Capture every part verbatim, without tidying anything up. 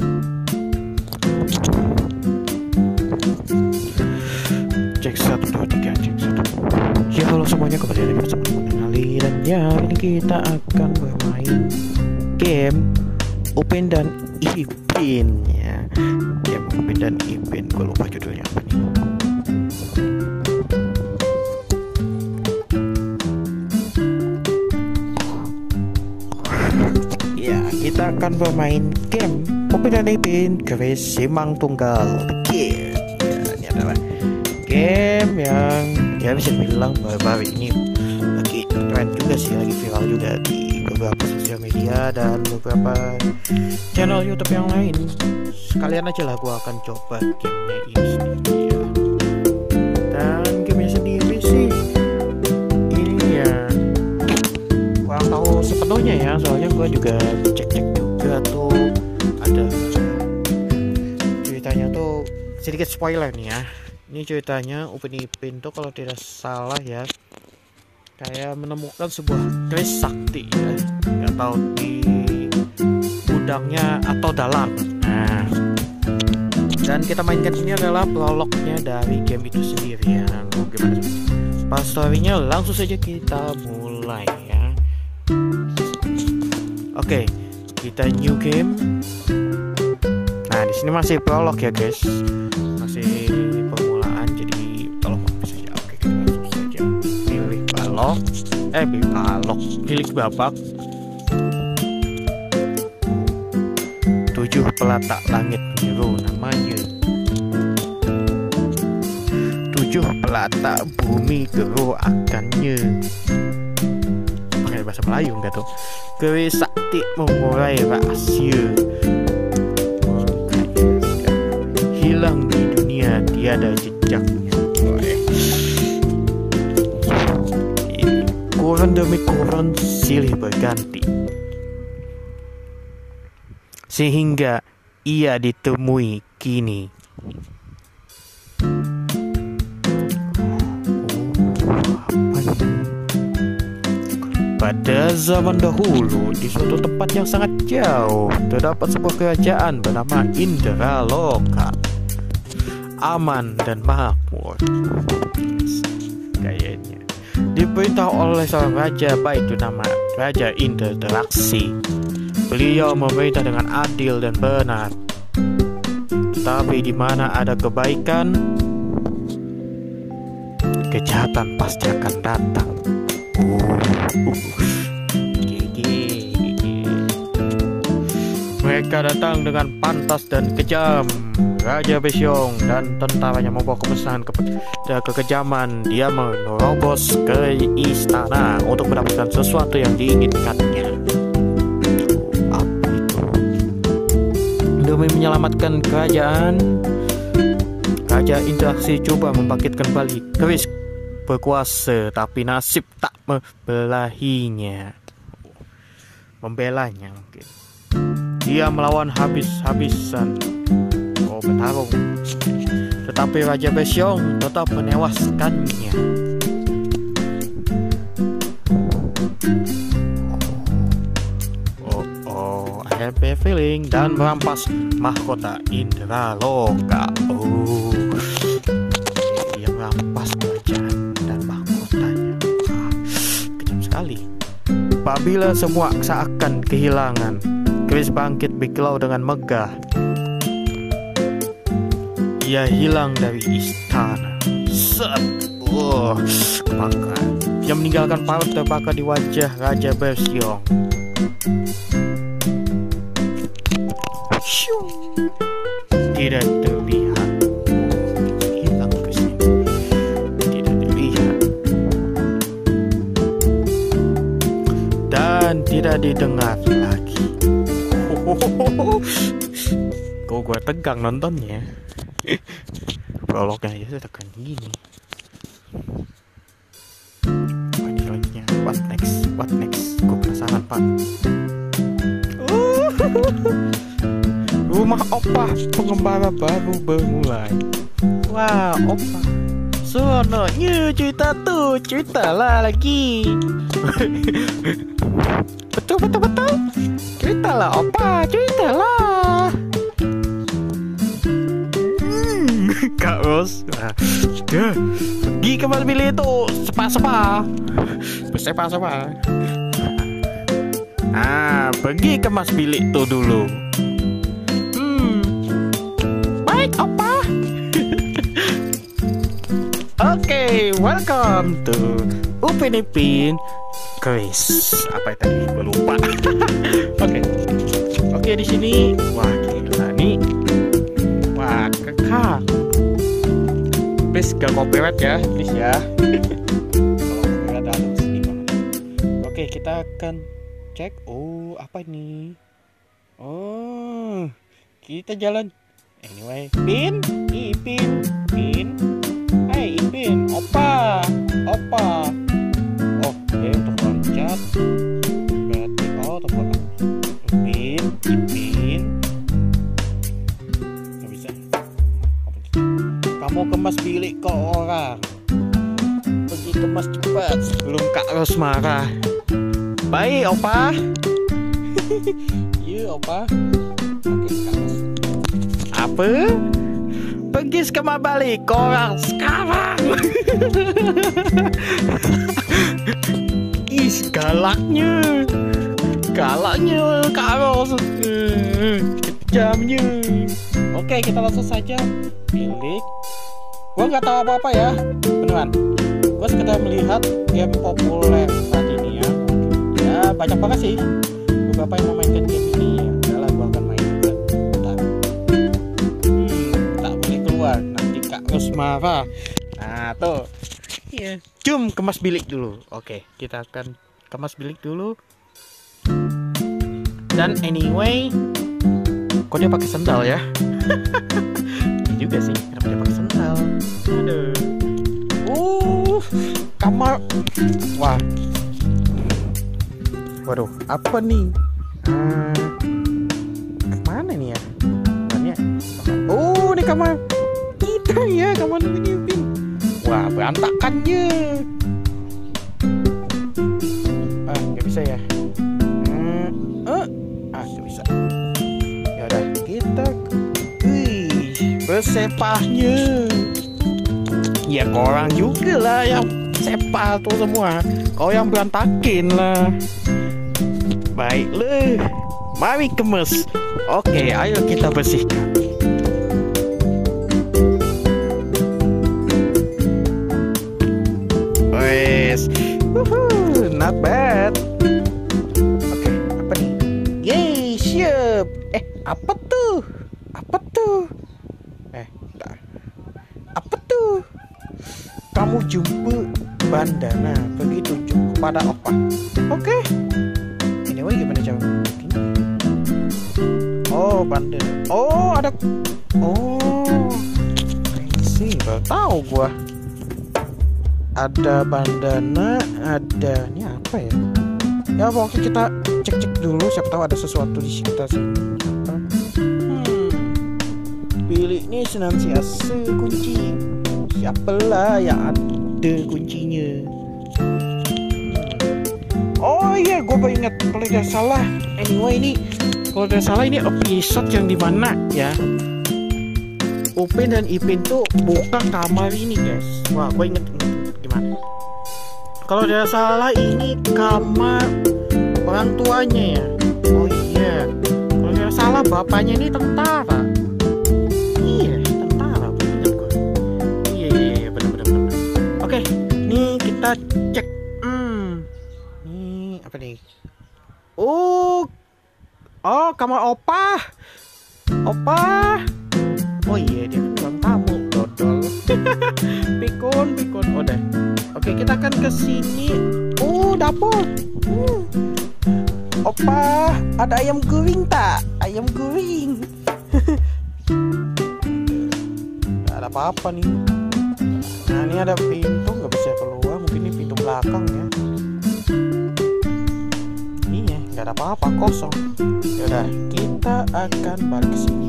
Cek satu dua tiga, cek satu. Ya halo semuanya, kembali lagi bersama dengan Ali, dan ya ini kita akan bermain game Upin dan Ipin ya. Game Upin dan Ipin, gue lupa judulnya apa nih. Ya, kita akan bermain game Upin dan Ipin Keris Simang Tunggal Game. Ya, ini adalah game yang ya bisa dibilang baru-baru ini lagi keren juga sih, lagi viral juga di beberapa sosial media dan beberapa channel YouTube yang lain. Sekalian aja lah gua akan coba gamenya ini sendiri ya. Dan gamenya sendiri sih ini ya kurang tahu sepenuhnya ya, soalnya gua juga cek-cek juga tuh ada ceritanya tuh, sedikit spoiler nih ya. Ini ceritanya Upin Ipin tuh kalau tidak salah ya, kayak menemukan sebuah keris sakti ya, nggak tahu di gudangnya atau dalam. Nah, dan kita mainkan ini adalah prolognya dari game itu sendiri ya. Oh, gimana sih? Pas storynya langsung saja kita mulai ya. Oke, kita new game. Nah, di sini masih prolog ya guys, masih permulaan, jadi tolong bisa saja. Oke, kita langsung saja pilih balok, eh pilih balok, pilih babak. Tujuh pelatak langit biru namanya. Tujuh pelatak bumi keroakannya. Pakai bahasa Melayu enggak tuh? Keris sakti mengurai rahasia. Hilang di dunia, tiada jejaknya. Koran demi koran silih berganti, sehingga ia ditemui kini. Pada zaman dahulu, di suatu tempat yang sangat jauh, terdapat sebuah kerajaan bernama Indraloka. Aman dan makmur kayaknya. Diberitahu oleh seorang raja baik bernama Raja Indradaksi. Beliau memerintah dengan adil dan benar. Tetapi di mana ada kebaikan, kejahatan pasti akan datang. Uh, uh. Gigi, gigi. Mereka datang dengan pantas dan kejam. Raja Besyong dan tentaranya membawa kepesan kepada kekejaman. Dia menerobos ke istana untuk mendapatkan sesuatu yang diinginkannya. Apa itu? Demi menyelamatkan kerajaan, Raja Indraksi coba membangkitkan kembali keris berkuasa, tapi nasib tak membelahinya. Membelanya mungkin. Dia melawan habis-habisan bertarung, tetapi Raja Besyong tetap menewaskannya. Oh, oh, I have a feeling, dan merampas mahkota Indraloka. Oh, dia merampas kerajaan dan mahkotanya. Ah, kejam sekali. Apabila semua seakan kehilangan, keris bangkit berkilau dengan megah. Ia hilang dari istana. Set. Oh, kebakar. Dia meninggalkan parut terbakar di wajah Raja Besyong. Tidak terlihat. Hilang ke sini. Tidak terlihat. Dan tidak didengar lagi. Kok gue tegang nontonnya. Prolognya aja tekan gini. Lanjutnya, what next? What next? Gue penasaran pak. Rumah Opa pengembara baru bermulai. Wah, Opa. Sononya cerita tuh, ceritalah lagi. Betul betul betul. Ceritalah Opa, ceritalah. Ros. Nah, ya, pergi ke Mas Billy itu sepa-sepa, sepa-sepa. Nah, pergi ke Mas Billy itu dulu. Hmm, baik apa? Oke, okay, welcome to Upin Ipin Quiz. Apa itu tadi? Gue lupa. Oke, oke okay. okay, di sini, wah gila nih, wah kekal. Please gak copyright ya, please ya. Kalau copyright harus di mana? Oke, kita akan cek. Oh, apa ini? Oh, kita jalan. Anyway, Pin, Ipin, Pin. Hai Ipin, opa, opa. Oh, oke, untuk loncat. Berarti oh, untuk Ipin, Ipin. Gak bisa. Kamu kemas bilik kok orang. Pergi kemas cepat sebelum Kak Ros marah. Baik, opa. Iya, opa. Oke, Kak Ros. Apa? Pergi kemas balik orang sekarang. Ih, galaknya. Galaknya Kak Ros. Kejamnya. Oke, kita langsung saja bilik. Gua nggak tahu apa-apa ya, beneran. Gua sekedar melihat game populer saat ini ya. Ya, banyak banget sih beberapa yang memainkan game ini. Ya udahlah, gua akan main juga. Bentar. Hmm, tak boleh keluar, nanti Kak Ros marah. Nah, tuh. Iya. Jom kemas bilik dulu. Oke, kita akan kemas bilik dulu. Dan anyway, kok dia pakai sendal ya? Ini juga sih, kenapa dia pakai sendal? Aduh. Uh, kamar. Wah. Waduh, apa nih? Uh, kemana nih ya? Kamarnya. Oh, ini kamar kita ya, kamar Ipin. Wah, berantakannya. Ah, nggak bisa ya? Hmm, uh, ah, nggak bisa. Ya udah, kita. Wih, bersepahnya. Ya, kau orang juga lah yang sepah tuh semua. Kau yang berantakin lah. Baiklah, mari kemas. Oke, ayo kita bersihkan. Wes, woohoo, not bad. Oke, apa nih? Yeay, siap. Eh, apa tuh? Apa tuh? Eh, entar. Apa tuh? Kamu jumpa bandana, pergi tunjuk kepada opa. Oke. Anyway, gimana cara bikinnya? Oh, bandana. Oh, ada. Oh, sih, baru tahu gua. Ada bandana, ada. Ini apa ya? Ya, pokoknya kita cek-cek dulu. Siapa tahu ada sesuatu di sekitar sini. Apa? Hmm. Bilik ini senantiasa kunci. Siapalah yang ada kuncinya? Oh iya, gue baru ingat. Kalau tidak salah, anyway ini, kalau tidak salah ini episode yang dimana ya, Upin dan Ipin tuh buka kamar ini guys. Wah, gue inget, inget gimana? Kalau tidak salah ini kamar orang tuanya ya. Oh iya, kalau tidak salah bapaknya ini tentara. Iya, tentara. Ingat gue. Iya, iya, iya, benar-benar. Oke, nih kita cek. Hmm, nih apa nih? Oh, oh kamar opa, opa. Oh iya, dia kan ruang tamu, dodol. pikun, pikun. Oh deh. Oke, kita akan ke sini. Oh, dapur. Hmm. Opa, ada ayam goreng tak? Ayam goreng. Gak ada apa-apa nih. Nah, ini ada pintu, nggak bisa keluar. Mungkin ini pintu belakang ya. Iya, nggak ada apa-apa, kosong. Yaudah, kita akan balik ke sini.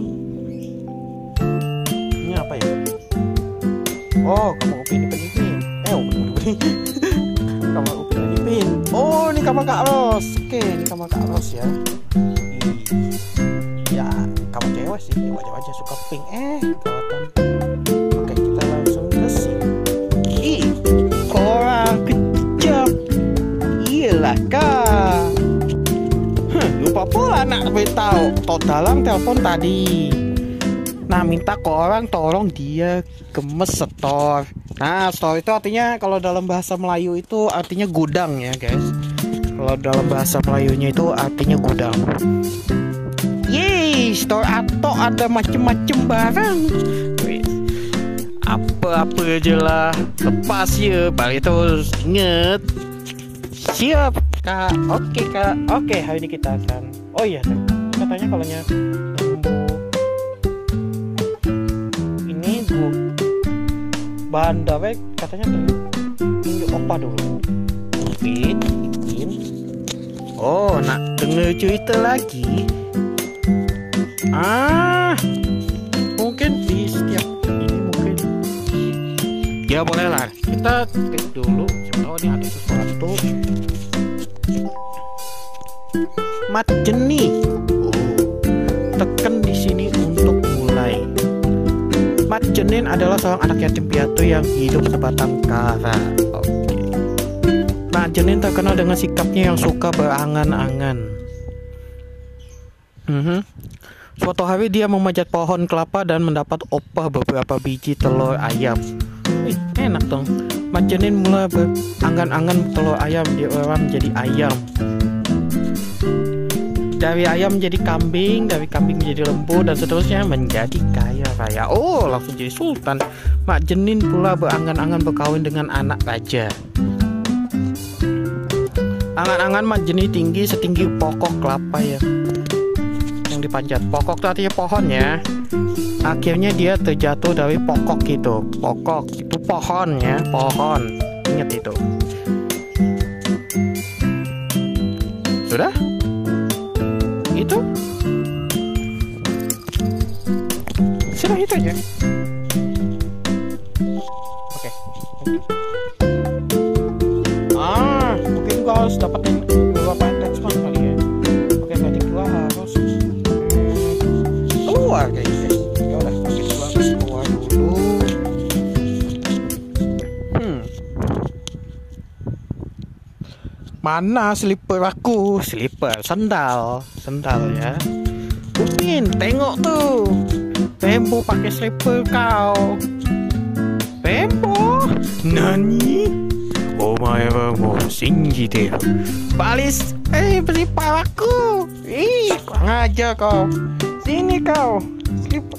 Ini apa ya? Oh, kamar Upin Ipin Ipin. Eh, Upin Ipin. Kamar Upin Ipin. Oh, ini kamar Kak Ros. Oke, ini kamar Kak Ros ya. Ya, kamar cewek sih. Wajah-wajah suka pink. Eh, kelihatan. nak beritahu? Tok Dalang telepon tadi. Nah, minta ke orang tolong dia gemes store. Nah, store itu artinya kalau dalam bahasa Melayu itu artinya gudang ya, guys. Kalau dalam bahasa Melayunya itu artinya gudang. Yeay, store Atok ada macem-macem barang. Apa-apa aja lah. Lepas ya, balik terus. Ingat. Siap, Kak. Oke, Kak. Oke, hari ini kita akan. Oh iya, katanya kalau nya bahan dawet katanya tunjuk opa dulu. Ipin, Ipin. Oh, nak denger cerita lagi? Ah, mungkin di setiap ini mungkin. Ya boleh lah. Kita tes dulu. Siapa tahu ini ada sesuatu. Mat Jeni. Oh, tekan di sini untuk mulai. Mat Jenin adalah seorang anak yatim piatu yang hidup sebatang kara. Oke. Mat Jenin terkenal dengan sikapnya yang suka berangan-angan. Mm-hmm. Suatu hari dia memanjat pohon kelapa dan mendapat opah beberapa biji telur ayam. Wih, enak dong. Mat Jenin mulai berangan-angan telur ayam diolah menjadi ayam. Dari ayam menjadi kambing, dari kambing menjadi lembu, dan seterusnya menjadi kaya raya. Oh, langsung jadi sultan. Mak Jenin pula berangan-angan berkawin dengan anak raja. Angan-angan Mak Jenin tinggi setinggi pokok kelapa ya, yang dipanjat. Pokok itu artinya pohon ya. Akhirnya dia terjatuh dari pokok itu. Pokok itu pohon ya, pohon. Ingat itu. Sudah? Itu sudah itu aja. Oke. Ah, mungkin gua harus dapetin beberapa attachment kali ya. Oke, berarti gua harus keluar kayaknya. Ya udah, oke, gua keluar dulu. Hmm. Mana slipper aku? Slipper, sandal, sandal ya. Upin, tengok tuh. Pembo pakai slipper kau. Pembo? Nani? Oh my god, singgi deh. Balis, eh slipper aku. Ih, kurang aja kau. Sini kau. Slipper.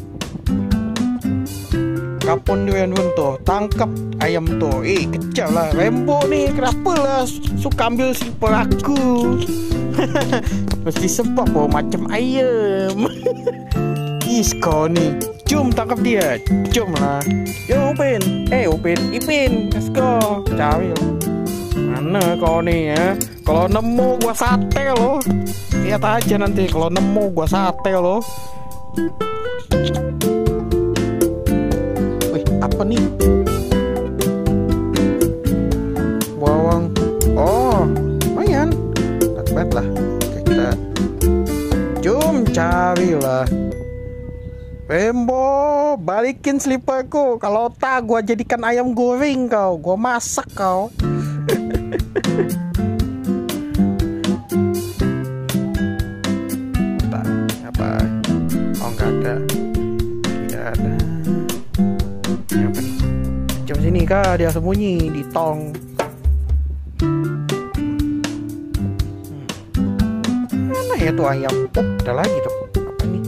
Kapun dia tuh, tangkap ayam tuh. Eh, kejar lah. Rembo nih, kenapa lah suka ambil slipper aku? Mesti sebab oh, macam ayam. Is kau nih. Jom tangkap dia. Jom lah. Yo Upin. Eh Upin, Ipin. Let's go. Cari lo. Mana kau nih ya? Kalau nemu gua sate lo. Lihat aja nanti kalau nemu gua sate lo. Apa nih? Bawang. Oh, lumayan. Not bad lah. Oke, kita jom carilah. Pembo, balikin slipperku. Kalau tak, gua jadikan ayam goreng kau. Gua masak kau. Tak, apa? Oh, nggak ada. Tidak ada. Apa nih? Jom sini kah dia sembunyi di tong. Hmm. Mana ya tuh ayam? Oh, ada lagi tuh. Apa nih?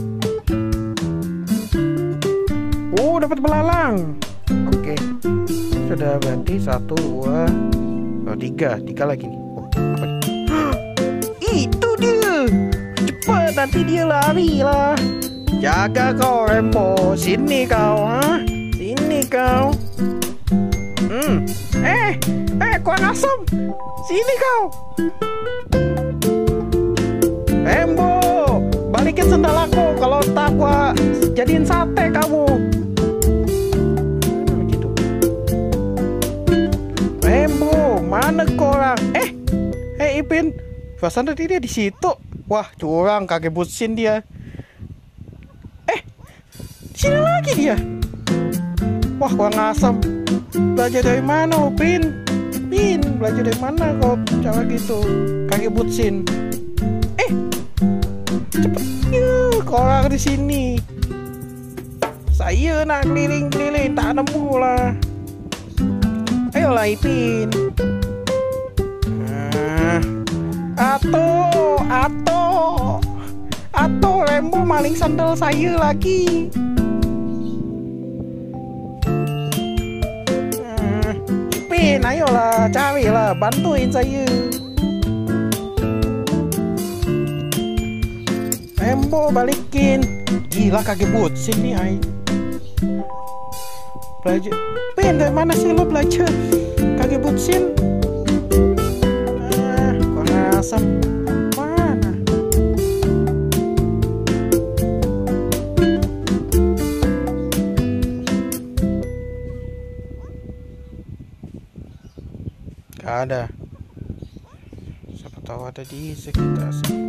Oh, dapat belalang. Oke. Sudah berarti satu, dua, oh, tiga, tiga lagi nih. Oh, apa nih? Itu dia. Cepat nanti dia lari lah. Jaga kau Rembo. Sini kau, ha? Sini kau. Hmm. Eh, eh, kurang asam. Sini kau. Rembo, balikin sendal aku. Kalau tak gua jadiin sate kamu. Hmm, gitu. Rembo, mana korang? Eh, eh Ipin, perasaan tadi dia di situ. Wah, curang, kakek busin dia. Eh, sini lagi dia. Wah, kurang asam. Belajar dari mana, Upin? Pin, belajar dari mana kau cara gitu? Kakek butsin. Eh, cepet yuk orang di sini. Saya nak keliling-keliling tak nemu lah. Ayolah Ipin. Nah, Ato, Ato, Ato, Rembo maling sandal saya lagi. Nah, Ipin, ayolah carilah, bantuin saya. Rembo balikin. Gila kaget bocin nih ay. Belajar. Pin, dari mana sih lo belajar? Kaget bocin. Ah, kurang asam. Mana? Gak ada. Siapa tahu ada di sekitar sini.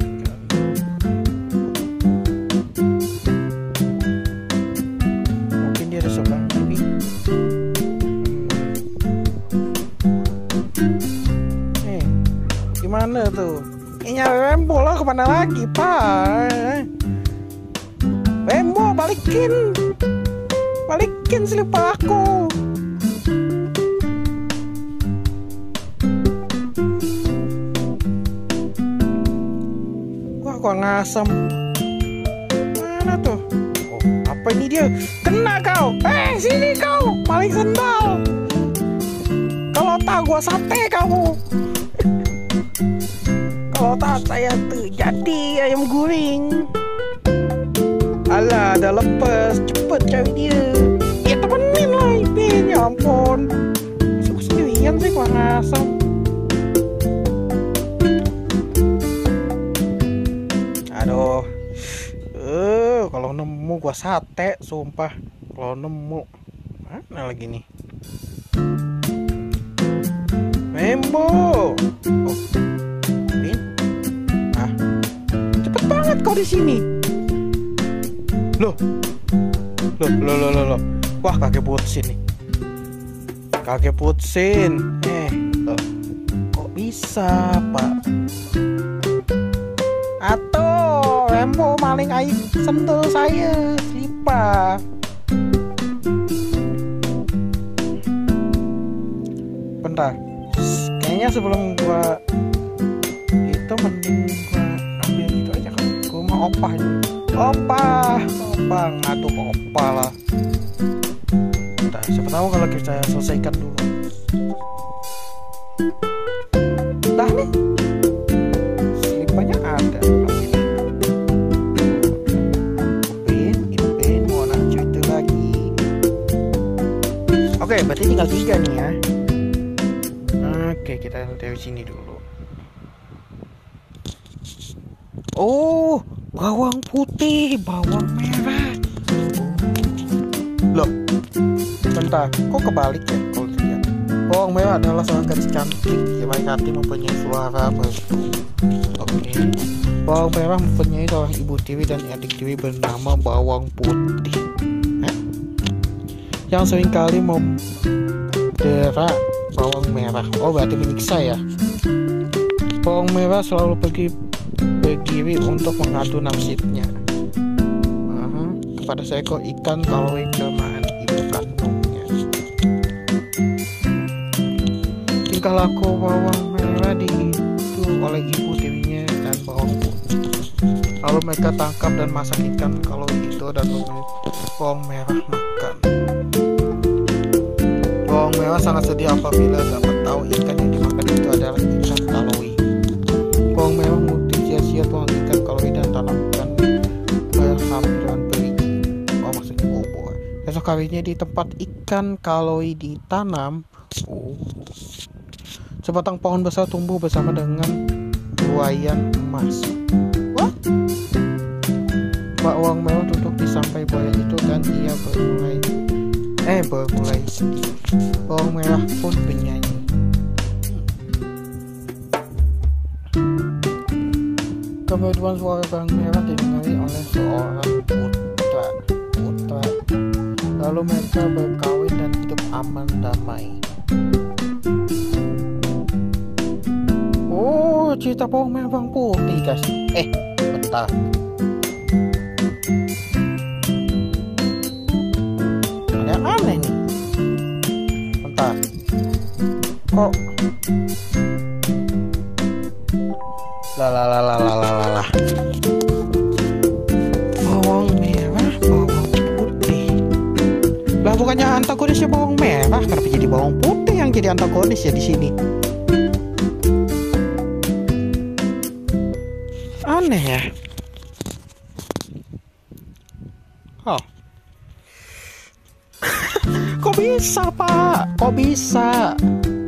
Gimana tuh? Ini Rembo lah, kemana lagi Pak? Rembo balikin, balikin slipper aku. Wah kok ngasem. Mana tuh? Oh, apa ini dia? Kena kau. Eh sini kau, maling sendal. Kalau tak gua sate kamu. Kalau tak saya tuh jadi ayam goreng. Alah, ada lepas, cepet cari dia. Ya temenin lah Ipin, ya ampun. Suka sendirian sih kurang asam. Aduh, eh kalau nemu gua sate, sumpah. Kalau nemu, mana lagi nih? Rembo. Oh. Kau di sini. Loh. Loh, loh, loh, loh, loh. Wah, kakek putsin nih. Kakek putsin. Eh, loh. Kok bisa, Pak? Atau Rembo maling air sendal saya, Sipa. Bentar. Kayaknya sebelum gua itu mending gua ambil itu aja kan. Gua mau opah ini. Opah, opah ngadu opah lah. Bentar, siapa tahu kalau kita selesaikan dulu. Dah nih. Slipanya ada. Ipin, Ipin mau nak cerita lagi. Oke, berarti tinggal tiga nih ya. Oke, kita dari sini dulu. Oh, bawang putih, bawang merah. Loh, bentar, kok kebalik ya kalau dilihat? Bawang merah adalah seorang gadis cantik yang baik hati, mempunyai suara merdu. Oke, bawang merah mempunyai seorang ibu tiri dan adik tiri bernama bawang putih. Hah? Yang seringkali mendera bawang merah. Oh, berarti menyiksa ya. Bawang merah selalu pergi berdiri untuk mengadu nasibnya uh-huh. kepada seekor ikan kaloi kelemahan ibu kandungnya. Tingkah laku bawang merah diitu oleh ibu tirinya dan bawang putih. Lalu mereka tangkap dan masak ikan kaloi itu dan memberi bawang merah makan. Bawang merah sangat sedih apabila dapat tahu ikan yang dimakan itu adalah ikan kaloi. Bawang merah putih sia-sia tuang ikan kaloi dan tanamkan berhampiran beriji. Oh, maksudnya bubur. Esok harinya di tempat ikan kaloi ditanam, oh, sebatang pohon besar tumbuh bersama dengan buayan emas. Wah, bawang merah duduk di sampai buayan itu dan ia bermulai eh bermulai sedih. Bawang merah pun bernyanyi. Kemudian suara bawang merah didengari oleh seorang putra. Putra. Lalu mereka berkawin dan hidup aman damai. Oh, cerita bawang merah bawang putih guys. Eh, bentar. Bukannya antagonisnya bawang merah, kenapa jadi bawang putih yang jadi antagonis ya di sini? Aneh ya. Oh. Kok bisa, Pak? Kok bisa?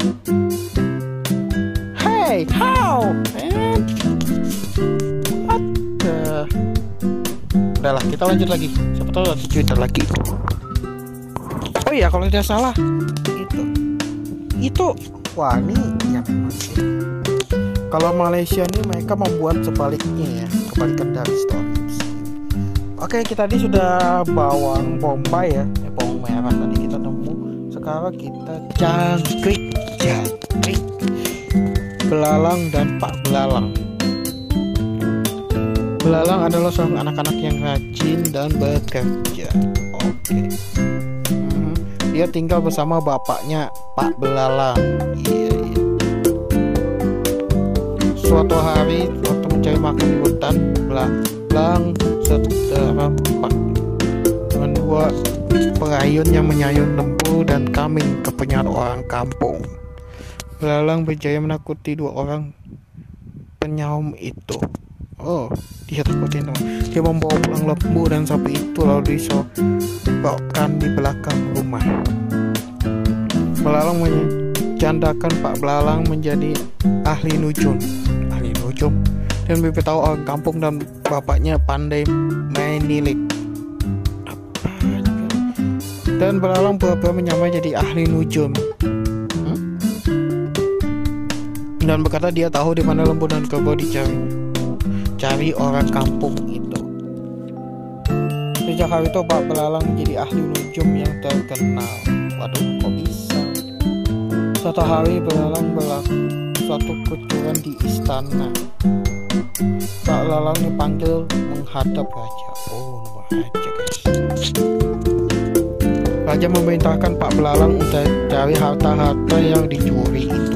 Hey, how? Man? What the? Udahlah, kita lanjut lagi. Siapa tahu ada cerita lagi. Oh iya, kalau tidak salah itu itu wah ini ya memang sih. Kalau Malaysia ini mereka membuat sebaliknya ya, kebalikan dari stories. Oke, kita tadi sudah bawang bombay ya, ya bawang merah tadi kita nemu. Sekarang kita jangkrik, jangkrik, belalang dan Pak Belalang. Belalang adalah seorang anak-anak yang rajin dan bekerja. Oke. Dia tinggal bersama bapaknya Pak Belalang. Iya, iya. Suatu hari waktu mencari makan di hutan, Belalang sedang dengan dua pengayun yang menyayun lembu dan kambing ke penjara orang kampung. Belalang berjaya menakuti dua orang penyaum itu. Oh, dia takutin dong. Dia membawa pulang lembu dan sapi itu lalu disokokkan di belakang rumah. Belalang menjandakan Pak Belalang menjadi ahli nujum, ahli nujum, dan memberitahu orang kampung dan bapaknya pandai main nilik. Dan Belalang pura-pura menyamar jadi ahli nujum. Hmm? Dan berkata dia tahu di mana lembu dan kerbau dicari. Cari orang kampung itu. Sejak hari itu Pak Belalang menjadi ahli nujum yang terkenal. Waduh, kok bisa? Suatu hari Belalang melakukan suatu kejuran di istana. Pak Belalang dipanggil menghadap raja. Oh, raja guys. Raja memerintahkan Pak Belalang untuk cari harta-harta yang dicuri itu.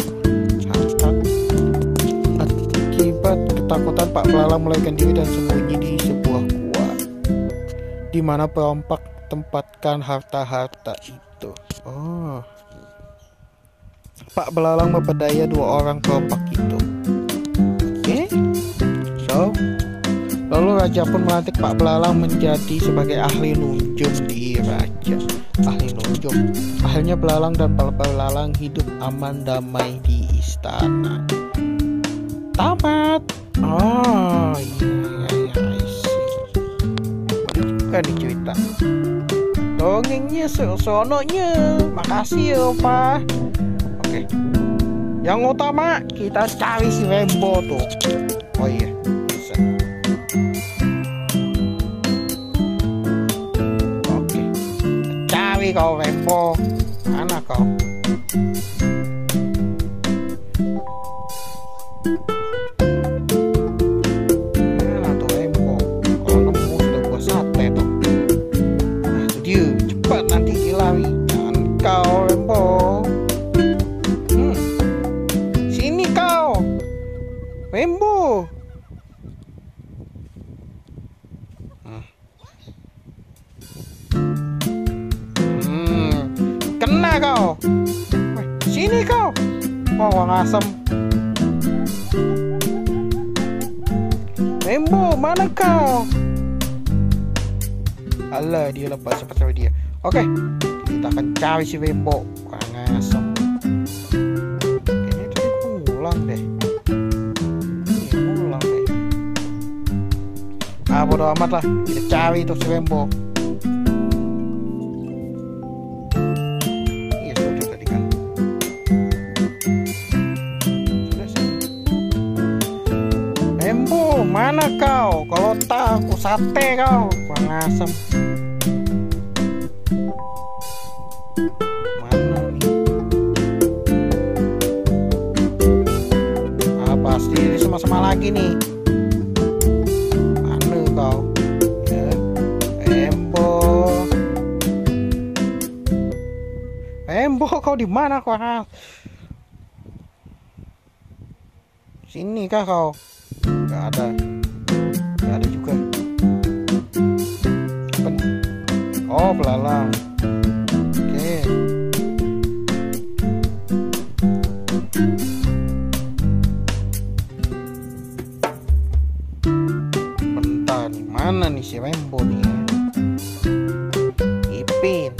Ketakutan Pak Belalang melarikan diri dan sembunyi di sebuah gua, di mana perompak tempatkan harta-harta itu. Oh, Pak Belalang memperdaya dua orang perompak itu. Oke, okay. So lalu raja pun melantik Pak Belalang menjadi sebagai ahli nujum di raja. Ahli nujum. Akhirnya Belalang dan Pak Belalang hidup aman damai di istana. Tamat. Oh iya iya iya, kan dicerita dongengnya sesononya. Makasih ya Pak. Oke, yang utama kita cari si Rembo tuh. Oh iya, bisa. Oke, cari kau Rembo. Mana kau? Kau Rembo, hmm. Sini kau Rembo. hmm. Hmm. Kena kau. Weh, sini kau. Oh, wang asem. Rembo, mana kau? Alah, dia lepas cepat sama dia. Oke, kita akan cari si Rembo. Kurang asem. Kayaknya tadi ngulang deh. Ini ngulang deh. Ah, bodo amat lah. Kita cari tuh si Rembo. Iya, sudah tadi kan. Sudah sih. Rembo, mana kau? Kalau tak, aku sate kau. Kurang asem. Pasti sama-sama lagi nih. Mana kau? Ya, Rembo. Rembo, kau di mana kau? Sini kah kau? Gak ada. Gak ada juga. Apa nih? Oh, Belalang. Wembo nih ya. Ipin.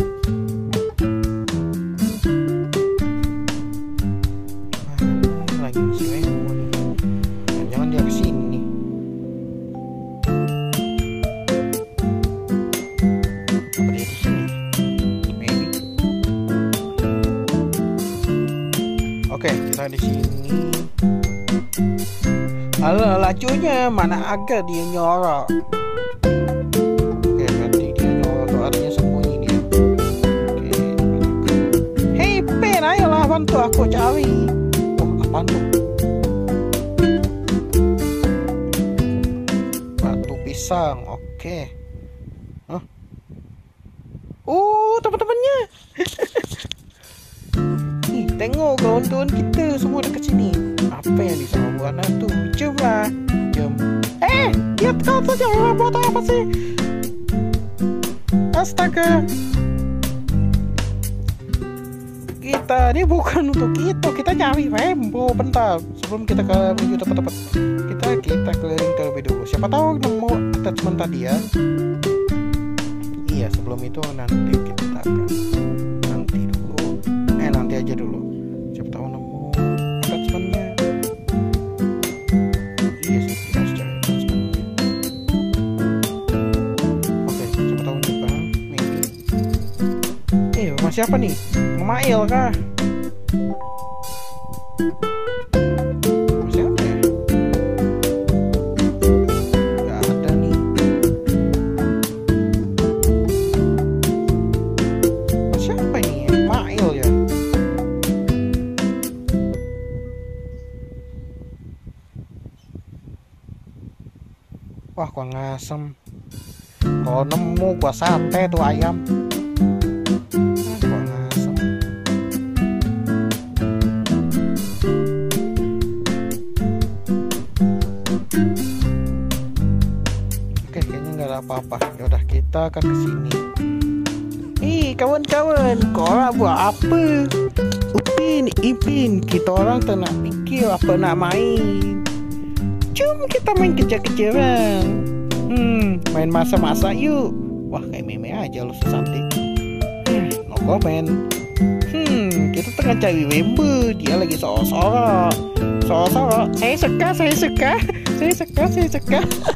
Mana lagi si Wembo nih? Jangan dia kesini. Apa dia di sini? Maybe. Oke, kita di sini. Alah, lajunya mana agak dia nyorok. Oke, berarti dia nyorok tuh artinya sembunyi dia. Oke, hei Pen, ayolah bantu aku cari. Oh, apaan tuh? Batu pisang, oke. Hah? Oh, teman-temannya. Nih, tengok kawan-kawan kita semua dekat sini. Apa yang disama buana tuh? Jom lah, jom. Eh, dia kau saja orang buat apa sih? Astaga. Kita ini bukan untuk itu. Kita nyari Wembo. Bentar, sebelum kita ke menuju tempat-tempat, kita kita keliling terlebih dulu. Siapa tahu nemu attachment tadi ya. Iya, sebelum itu nanti kita akan nanti dulu. Eh, nanti aja dulu. Siapa tahu nemu attachmentnya. Siapa nih? Ngemail kah? Siapa ya? Gak ada nih. Siapa ini? Ngemail ya? Wah, gua ngasem. Kalau nemu gua sate tuh ayam. Apa-apa, yaudah kita akan ke sini. Ih, kawan-kawan, korang buat apa? Upin, Ipin, kita orang tak nak fikir apa nak main. Jom kita main kejar-kejaran. Hmm, main masa-masa yuk. Wah, kayak meme aja lu sesantik. Hmm, no comment. Hmm, kita tengah cari Wembo. Dia lagi sorok-sorok. Sorok-sorok. Saya suka, saya suka. Saya suka, saya suka.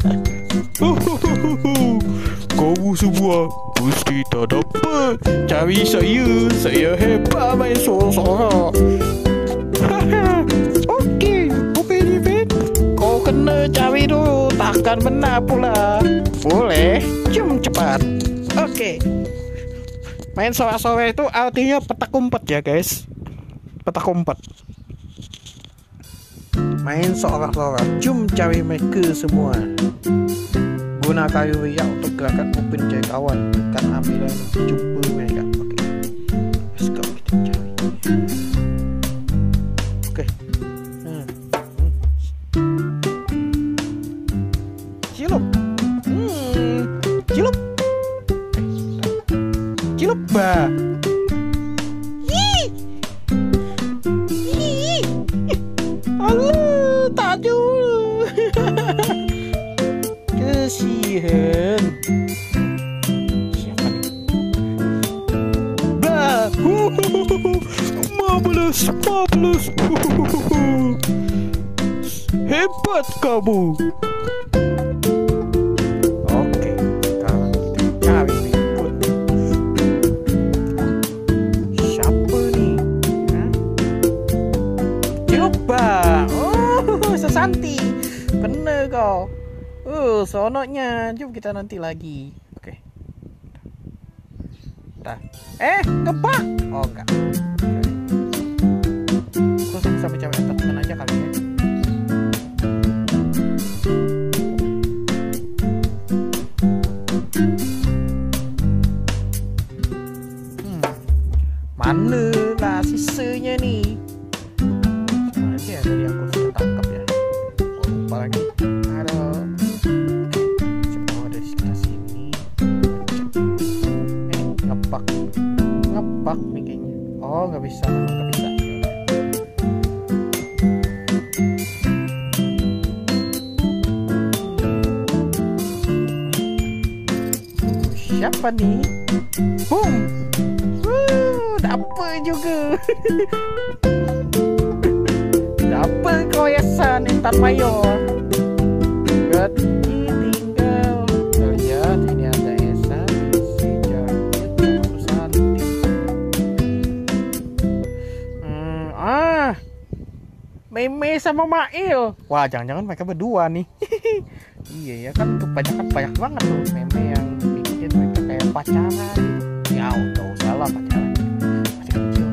Kamu semua pasti tak dapat cari saya. Saya hebat main sorok-sorok. Okey, Upin Ipin, kau kena cari dulu. Takkan benar pula. Boleh, jom cepat. Okey. Main sorok-sorok itu artinya petak umpet ya guys. Petak umpet. Main sorok-sorok. Jom cari mereka semua. Guna kayu riak untuk gerakan Upin cari kawan. Kan ambil dan jumpa mereka. Oke, let's go, kita cari. Oke. hmm. Cilup. hmm. Cilup. Cilup bah. Ih. Ih. Aduh, tak dulu. Kesian. Siapa nih? Bah. Marvelous, marvelous. Hebat kamu. Oke, sekarang kita cari berikut. Siapa nih? Hah? Coba. Oh, sesanti. Kena kau. Oh, sonoknya. Jom kita nanti lagi. Oke. Dah. Eh, ngepak. Oh, enggak. Aku sampai cewek attachment aja kali ya. Hmm. Mana lah sisanya nih? Nanti ya tadi aku sudah tangkap ya. Oh, lupa lagi. Aduh. Ngepak ngepak nih kayaknya. Oh, nggak bisa, nggak bisa. siapa nih? Boom. Wuh, dapet juga. Dapet koyasan Intan Mayor. Berarti tinggal kita lihat ini ada Esa, si Jaket, Santi. Hmm, ah, Meme sama Mail. Wah, jangan-jangan mereka berdua nih. Iya ya kan, kebanyakan banyak banget tuh meme yang bikin mereka kayak pacaran. Ya udah usah lah pacaran, masih kecil.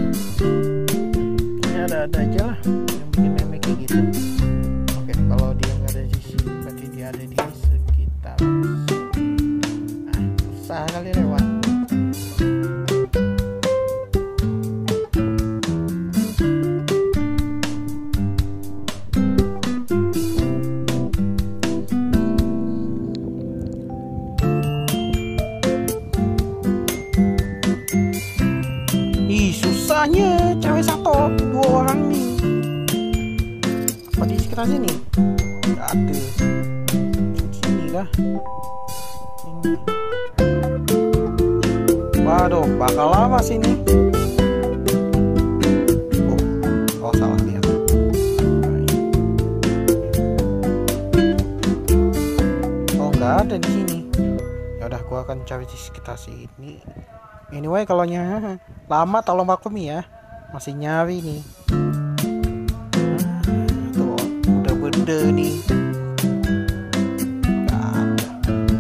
Ya ada-ada aja lah yang bikin meme kayak gitu. Oke, kalau dia nggak ada di sini, berarti dia ada di sekitar. Nah, susah kali lewat. Susahnya cewek satu, dua orang nih. Apa di sekitar sini? Gak ada. Sini kah? Ini. Waduh, bakal lama sini. Oh, oh salah lihat. Oh, nggak ada di sini. Ya udah, gua akan cari di sekitar sini. Anyway, kalau nya lama tolong maklumi ya, masih nyari nih. Nah, tuh udah beda nih. Gak ada.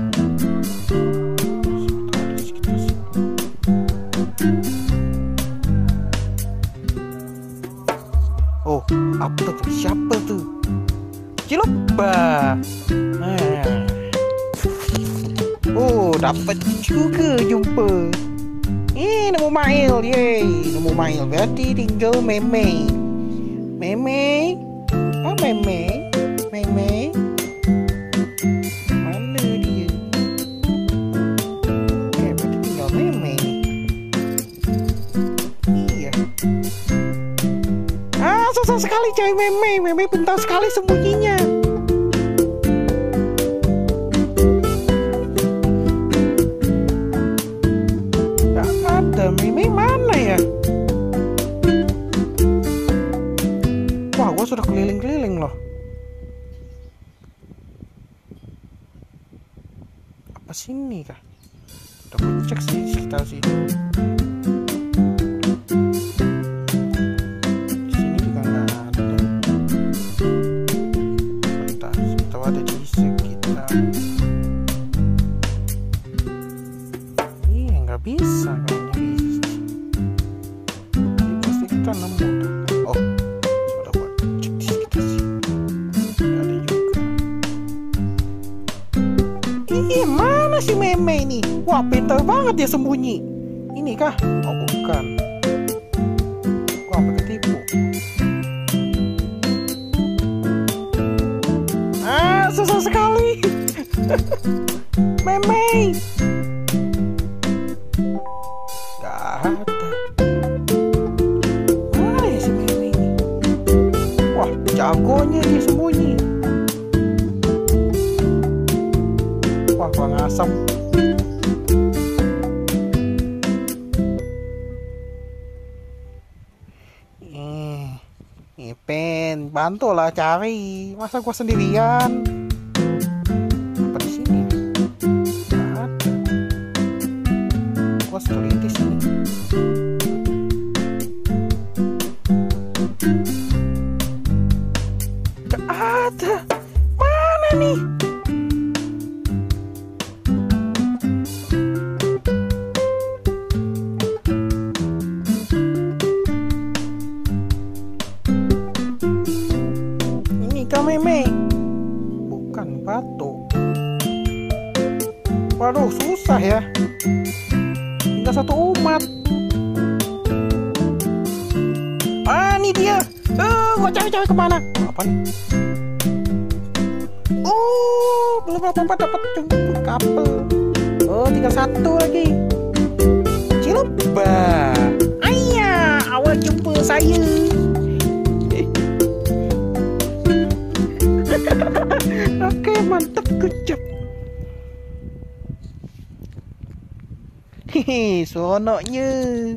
Oh, apa tuh? Siapa tuh? Ciloba. Nah. Oh, dapat juga jumpa. Ih, nemu Mail, yeay, nemu Mail, berarti tinggal Meme. Meme, oh Meme, Meme, mana dia? Oke, berarti tinggal Meme. Iya. Ah, susah sekali cari Meme, Meme pintar sekali sembunyinya. Meme mana ya? Wah, gua sudah keliling-keliling loh. Apa sini kah? Udah gua cek sih sekitar sini. Di sini juga nggak ada. Bentar, atau ada di sekitar. Iya, nggak bisa kayaknya. Nemu tuh. Oh, sudah buat cek di sekitar sini. Ada juga. Ih, mana si Meme ini? Wah, pintar banget dia sembunyi. Ini kah? Oh, bukan. Gua sampai ketipu. Ah, susah sekali. Meme. Gak ada. Jagonya dia sembunyi. Wah, kurang asam. Eh, Ipen, bantulah cari. Masa gua sendirian? Apa di sini? Nggak ada. Gua sekali di sini. Ada. Mana nih? Ini kah Meme? Bukan, batu. Waduh, susah ya. Tinggal satu umat. Ah, ini dia. Eh, gua cari-cari kemana? Apa nih? Oh, belum apa-apa dapat jemput kapal. Oh, tinggal satu lagi. Ciloba. Ayah, awal jumpa saya. Oke, mantap, good job. Hehe, seronoknya.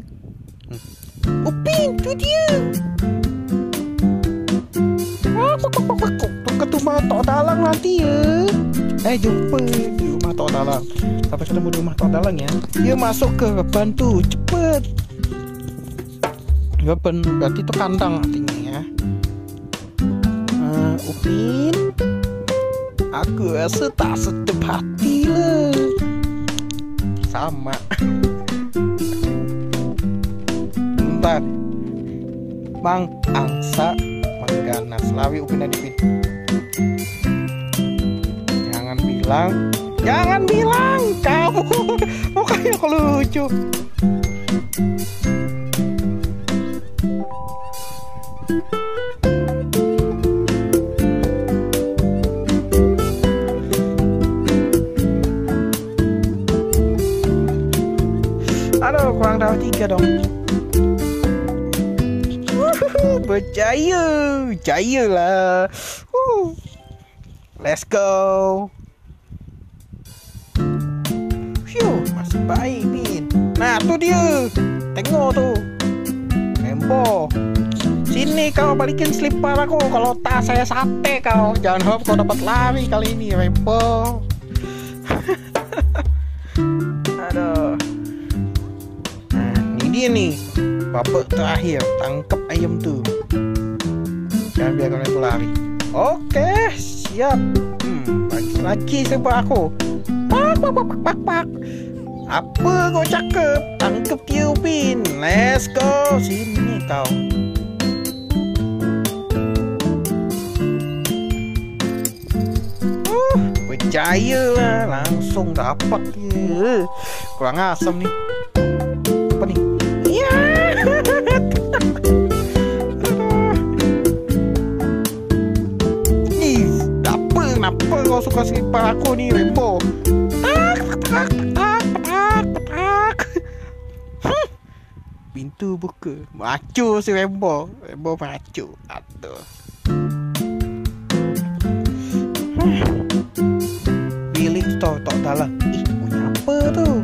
Upin, tu dia. Tunggu rumah Tok Dalang nanti ya. Eh, jumpa di rumah Tok Dalang. Sampai ketemu di rumah Tok Dalang ya. Dia masuk ke bantu, cepet. Gapen, berarti itu kandang artinya ya. Uh, Upin, aku rasa tak sedap hati lah. Sama. Bentar, Bang Angsa Mangganas Lawi Upin dan Ipin. Jangan bilang, jangan bilang kamu mukanya lucu. Aduh, kurang tahu tiga dong. Berjaya, jaya lah. Uh. Let's go. Phew, masih baik Pin. Nah tuh dia, tengok tuh Rembo. Sini kau balikin slipper aku. Kalau tak saya sate kau. Jangan harap kau dapat lari kali ini Rembo. Aduh. Nah ini dia nih, babak terakhir. Tangkap ayam tuh. Jangan biarkan itu lari. Oke, siap. Hmm, bagi lagi sebab aku. Pak, pak, pak, pak, pak. Apa kau cakap? Tangkap dia Upin. Let's go. Sini kau. Uh, berjaya lah. Langsung dapat dia. Kurang asam nih. Apa nih? Ya. Kenapa kau suka slipper aku nih Rembo? Tak, tak, tak, tak, tak. Hmm. Pintu buka. Macu si Rembo. Rembo macu. Aduh. Hmm. Pilih Tok Tok Dalang. Ih, punya apa tuh?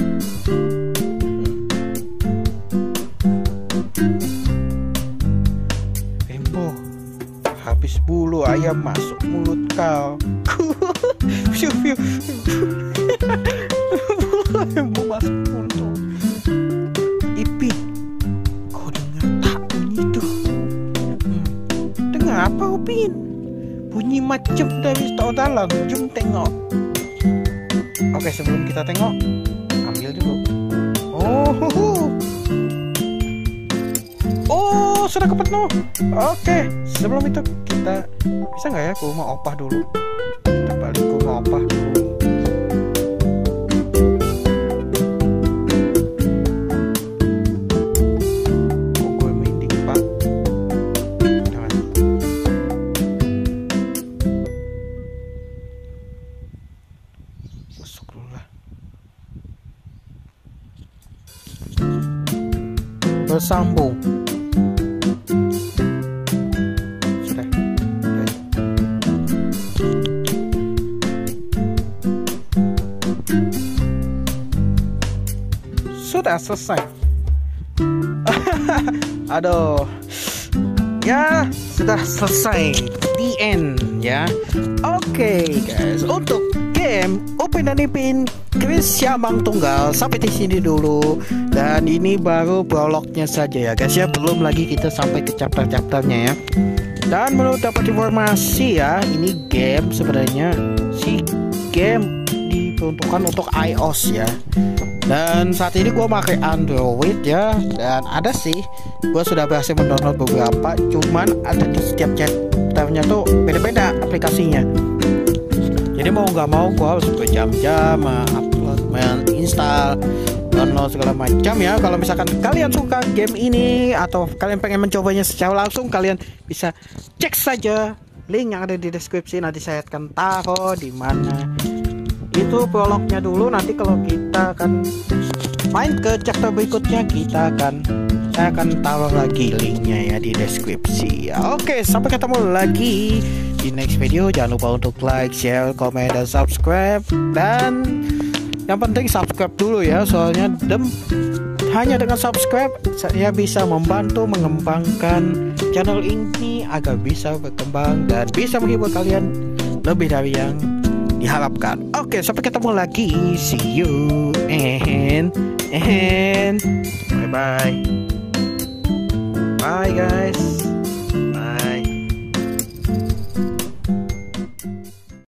Rembo. Habis bulu ayam masuk mulut kau. Fiu fiu. Bulu ayam masuk mulut. Ipin, kau dengar tak bunyi itu? Hmm. Dengar apa Upin? Bunyi macam dari Tok Dalang. Jom tengok. Oke, sebelum kita tengok, ambil dulu. Oh. Oh, sudah kepenuh. Oke, sebelum itu kita bisa nggak ya ke rumah opah dulu? Kita balik ke rumah opah dulu. Oh, gue mending pak. Jangan. Masuk dulu lah. Bersambung. Sudah selesai. Aduh. Ya, sudah selesai. The end ya. Oke, okay, guys. Untuk game Upin dan Ipin Kris Siamang Tunggal sampai di sini dulu. Dan ini baru prolognya saja ya, guys ya. Belum lagi kita sampai ke chapter-chapternya ya. Dan menurut dapat informasi ya, ini game sebenarnya si game diperuntukkan untuk iOS ya. Dan saat ini gue pakai Android ya. Dan ada sih, gue sudah berhasil mendownload beberapa. Cuman ada di setiap chapternya tuh beda-beda aplikasinya. Jadi mau nggak mau gue harus berjam-jam upload, menginstal, download segala macam ya. Kalau misalkan kalian suka game ini atau kalian pengen mencobanya secara langsung, kalian bisa cek saja link yang ada di deskripsi. Nanti saya akan taruh di mana. Itu prolognya dulu. Nanti kalau kita akan main ke chapter berikutnya, kita akan saya akan taruh lagi linknya ya di deskripsi ya. Oke, sampai ketemu lagi di next video. Jangan lupa untuk like, share, komen, dan subscribe. Dan Yang penting subscribe dulu ya, soalnya dem hanya dengan subscribe saya bisa membantu mengembangkan channel ini agar bisa berkembang dan bisa menghibur kalian lebih dari yang diharapkan. Oke, sampai ketemu lagi. See you and and bye bye. Bye guys.